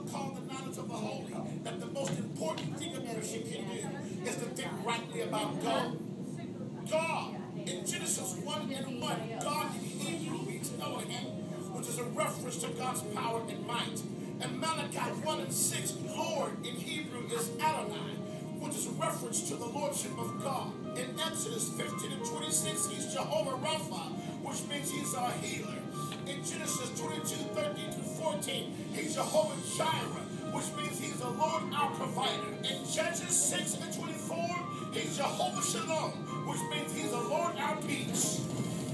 called the knowledge of the holy, that the most important thing a Christian can do is to think rightly about God. God, in Genesis 1:1, God in Hebrew means Elohim, which is a reference to God's power and might. And Malachi 1:6, Lord in Hebrew is Adonai, which is a reference to the lordship of God. In Exodus 15:26, he's Jehovah Rapha, which means he's our healer. In Genesis 22:13-14, he's Jehovah Jireh, which means he's the Lord our provider. In Judges 6:24, he's Jehovah Shalom, which means he's the Lord our peace.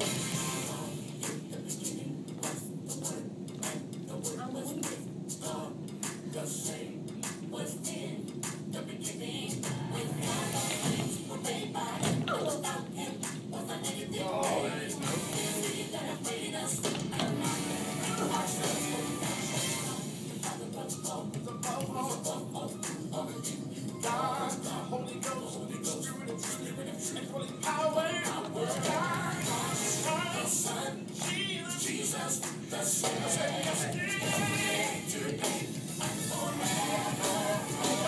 The same was in the beginning when all things were made by him. Without him was not anything made. He that have made us ourselves God, the Holy Ghost, Spirit of truth, and holy power, God, the Son, Jesus, the Son, yesterday, today, and forever.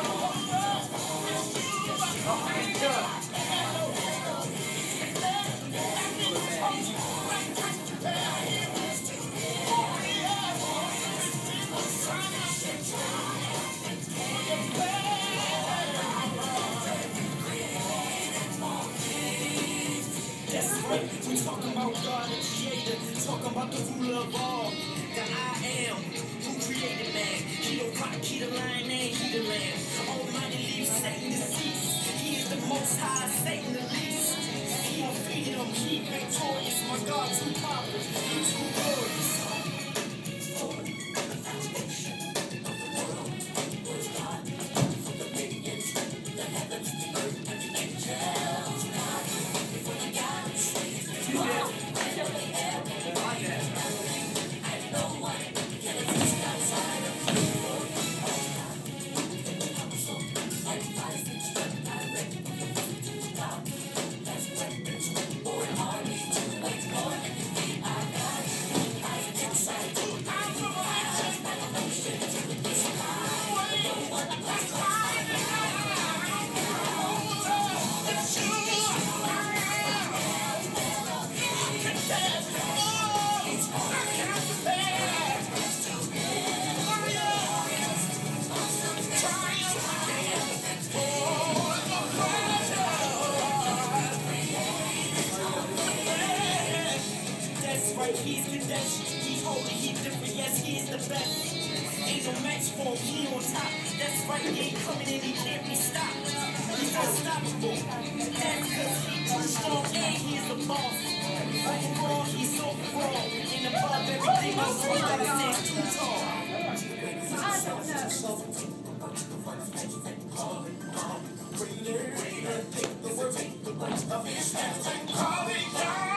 We talk about God the Creator, talk about the ruler of all, the I am, who created man. He the rock, he the lion, and he the lamb. Almighty leaves Satan deceased. He is the most high, Satan the least. He defeated him, he victorious. My God, too powerful, he too glorious. He's condense, he's holy, he's different, yes, he is the best. Ain't no match for him, he on top. That's right, he ain't coming in, he can't be stopped. He's unstoppable. That's because he's too strong and he is the boss. Overall, he's so raw. And above everything else, he gotta stand too tall. Take the words of his hands and call it down.